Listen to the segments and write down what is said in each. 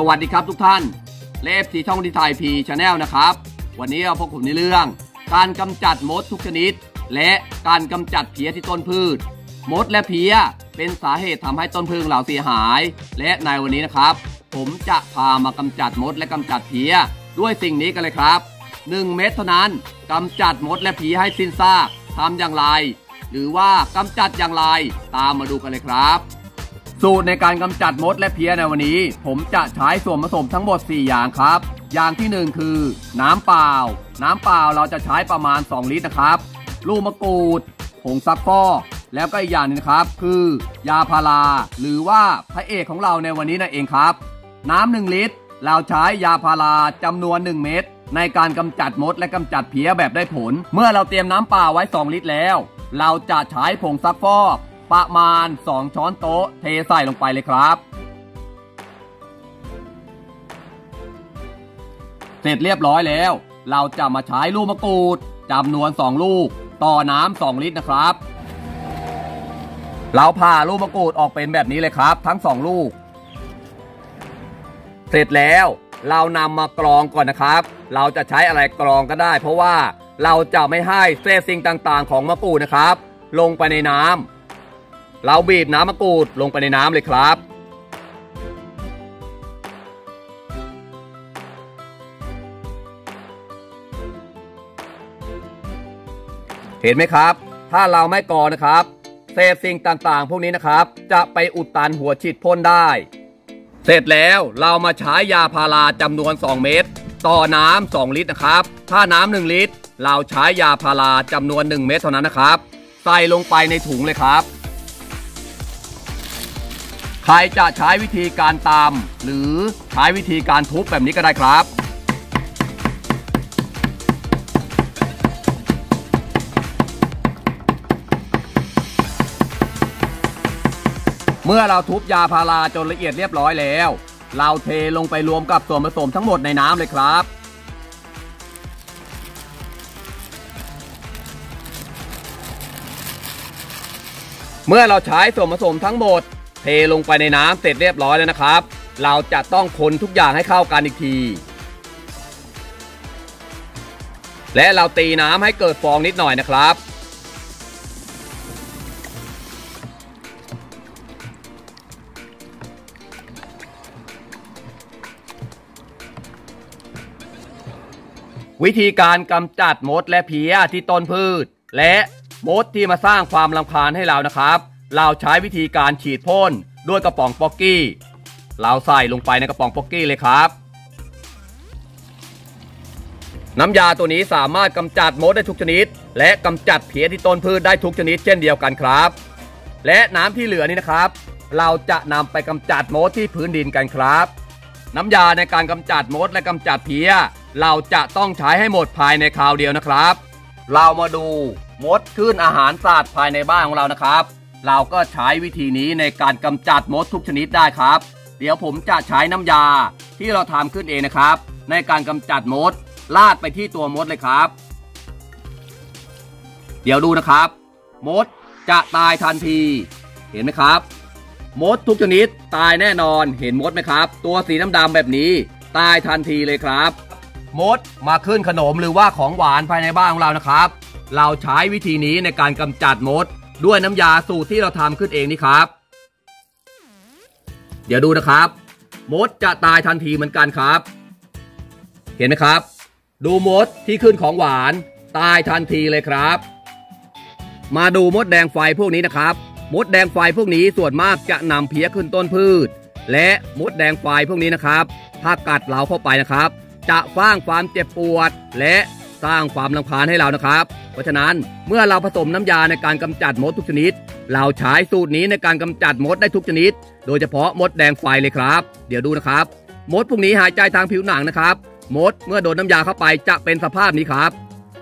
วัสดีครับทุกท่านเลฟที่ช่องดีไทยพีชาแนลนะครับวันนี้เราพบกับในเรื่องการกำจัดมดทุกชนิดและการกำจัดเพี้ยที่ต้นพืชมดและเพี้ยเป็นสาเหตุทำให้ต้นพืชเราเสียหายและในวันนี้นะครับผมจะพามากำจัดมดและกำจัดเพี้ยด้วยสิ่งนี้กันเลยครับ1 เม็ดเท่านั้นกำจัดมดและเพี้ยให้สิ้นซากทำอย่างไรหรือว่ากำจัดอย่างไรตามมาดูกันเลยครับสูตรในการกำจัดมดและเพี้ยในวันนี้ผมจะใช้ส่วนผสมทั้งหมด4อย่างครับอย่างที่1คือน้ำเปล่าเราจะใช้ประมาณ2 ลิตรนะครับลูกมะกรูดผงซักฟอกแล้วก็อีกอย่างนึงครับคือยาพาราหรือว่าพระเอกของเราในวันนี้นั่นเองครับน้ำ1 ลิตรเราใช้ยาพาราจำนวน1 เม็ดในการกำจัดมดและกำจัดเพี้ยแบบได้ผลเมื่อเราเตรียมน้ำเปล่าไว้2 ลิตรแล้วเราจะใช้ผงซักฟอกประมาณ2 ช้อนโต๊ะเทใส่ลงไปเลยครับเสร็จเรียบร้อยแล้วเราจะมาใช้ลูกมะกรูดจำนวน2 ลูกต่อน้ำ2 ลิตรนะครับเราผ่าลูกมะกรูดออกเป็นแบบนี้เลยครับทั้ง2 ลูกเสร็จแล้วเรานำมากรองก่อนนะครับเราจะใช้อะไรกรองก็ได้เพราะว่าเราจะไม่ให้เศษสิ่งต่างๆของมะกรูดนะครับลงไปในน้ำเราบีบน้ำมะกรูดลงไปในน้ำเลยครับเห็นไหมครับถ้าเราไม่กรองนะครับเศษสิ่งต่างๆพวกนี้นะครับจะไปอุดตันหัวฉีดพ่นได้เสร็จแล้วเรามาใช้ยาพาราจำนวน2 เม็ดต่อน้ำ2 ลิตรนะครับถ้าน้ำ1 ลิตรเราใช้ยาพาราจำนวน1 เม็ดเท่านั้นนะครับใส่ลงไปในถุงเลยครับใครจะใช้วิธีการตำหรือใช้วิธีการทุบแบบนี้ก็ได้ครับเมื่อเราทุบยาพาราจนละเอียดเรียบร้อยแล้วเราเทลงไปรวมกับส่วนผสมทั้งหมดในน้ำเลยครับเมื่อเราใช้ส่วนผสมทั้งหมดเทลงไปในน้ำเสร็จเรียบร้อยแล้วนะครับเราจะต้องคนทุกอย่างให้เข้ากันอีกทีและเราตีน้ำให้เกิดฟองนิดหน่อยนะครับวิธีการกำจัดมดและเพี้ยที่ต้นพืชและมดที่มาสร้างความรำคาญให้เรานะครับเราใช้วิธีการฉีดพ่นด้วยกระป๋องป๊อกกี้เราใส่ลงไปในกระป๋องป๊อกกี้เลยครับน้ำยาตัวนี้สามารถกำจัดมดได้ทุกชนิดและกำจัดเพี้ยที่ต้นพืชได้ทุกชนิดเช่นเดียวกันครับและน้ำที่เหลือนี้นะครับเราจะนำไปกำจัดมดที่พื้นดินกันครับน้ำยาในการกำจัดมดและกำจัดเพี้ยเราจะต้องใช้ให้หมดภายในคราวเดียวนะครับเรามาดูมดขึ้นอาหารสัตว์ภายในบ้านของเรานะครับเราก็ใช้วิธีนี้ในการกำจัดมดทุกชนิดได้ครับเดี๋ยวผมจะใช้น้ำยาที่เราทำขึ้นเองนะครับในการกำจัดมดราดไปที่ตัวมดเลยครับเดี๋ยวดูนะครับมดจะตายทันทีเห็นไหมครับมดทุกชนิดตายแน่นอนเห็นมดไหมครับตัวสีดำๆแบบนี้ตายทันทีเลยครับมดมาขึ้นขนมหรือว่าของหวานภายในบ้านของเรานะครับเราใช้วิธีนี้ในการกำจัดมดด้วยน้ำยาสูตรที่เราทำขึ้นเองนี่ครับเดี๋ยวดูนะครับมดจะตายทันทีเหมือนกันครับเห็นไหมครับดูมดที่ขึ้นของหวานตายทันทีเลยครับมาดูมดแดงไฟพวกนี้นะครับมดแดงไฟพวกนี้ส่วนมากจะนำเพี้ยขึ้นต้นพืชและมดแดงไฟพวกนี้นะครับถ้ากัดเราเข้าไปนะครับจะสร้างความเจ็บปวดและสร้างความรำคาญให้เรานะครับเพราะฉะนั้นเมื่อเราผสมน้ำยาในการกำจัดมดทุกชนิดเราใช้สูตรนี้ในการกำจัดมดได้ทุกชนิดโดยเฉพาะมดแดงไฟเลยครับเดี๋ยวดูนะครับมดพวกนี้หายใจทางผิวหนังนะครับมดเมื่อโดนน้ำยาเข้าไปจะเป็นสภาพนี้ครับ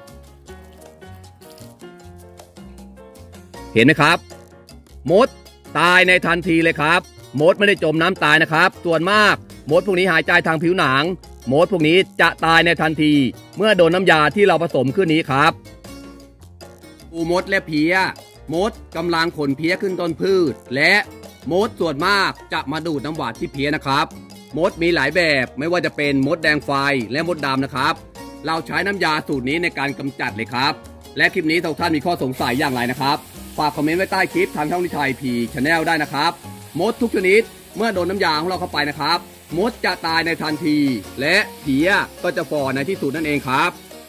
เห็นไหมครับมดตายในทันทีเลยครับมดไม่ได้จมน้ำตายนะครับส่วนมากมดพวกนี้หายใจทางผิวหนังมดพวกนี้จะตายในทันทีเมื่อโดนน้ำยาที่เราผสมขึ้นนี้ครับปูมดและเพี้ยมดกำลังขนเพี้ยขึ้นต้นพืชและ มดส่วนมากจะมาดูดน้ำหวานที่เพี้ยนะครับมดมีหลายแบบไม่ว่าจะเป็นมดแดงไฟและมดดำนะครับเราใช้น้ำยาสูตรนี้ในการกำจัดเลยครับและคลิปนี้ทุกท่านมีข้อสงสัยอย่างไรนะครับฝากคอมเมนต์ไว้ใต้คลิปทางช่องนิทายพีชาแนลได้นะครับมดทุกชนิดเมื่อโดนน้ำยาของเราเข้าไปนะครับมดจะตายในทันทีและเพี้ยก็จะฝ่อในที่สุดนั่นเองครับ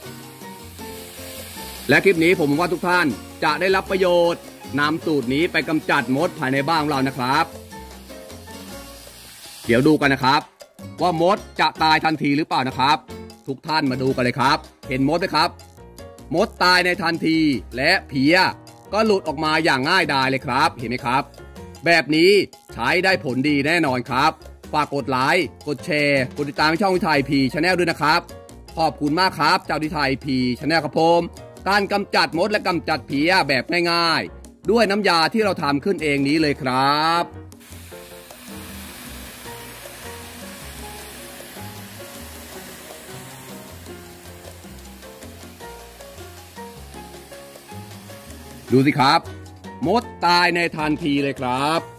และคลิปนี้ผมว่าทุกท่านจะได้รับประโยชน์นำสูตรนี้ไปกำจัดมดภายในบ้านของเรานะครับเดี๋ยวดูกันนะครับว่ามดจะตายทันทีหรือเปล่านะครับทุกท่านมาดูกันเลยครับเห็นมดไหมครับมดตายในทันทีและเพี้ยก็หลุดออกมาอย่างง่ายดายเลยครับเห็นไหมครับแบบนี้ใช้ได้ผลดีแน่นอนครับฝากกดไลค์กดแชร์กดติดตามช่องนิทายพีชาแนลด้วยนะครับขอบคุณมากครับเจ้านิทายพีชาแนลครับผมการกำจัดมดและกำจัดเพี้ยแบบง่ายๆด้วยน้ำยาที่เราทำขึ้นเองนี้เลยครับดูสิครับมดตายในทันทีเลยครับ